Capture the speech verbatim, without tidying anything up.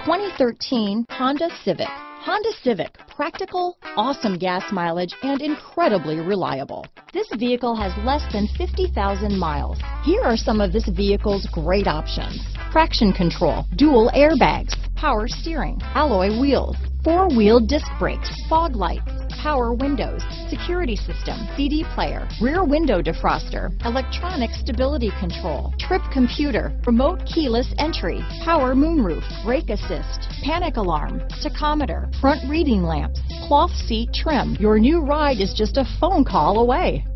twenty thirteen Honda Civic. Honda Civic, practical, awesome gas mileage, and incredibly reliable. This vehicle has less than fifty thousand miles. Here are some of this vehicle's great options: traction control, dual airbags, power steering, alloy wheels, four-wheel disc brakes, fog lights, power windows, security system, C D player, rear window defroster, electronic stability control, trip computer, remote keyless entry, power moonroof, brake assist, panic alarm, tachometer, front reading lamps, cloth seat trim. Your new ride is just a phone call away.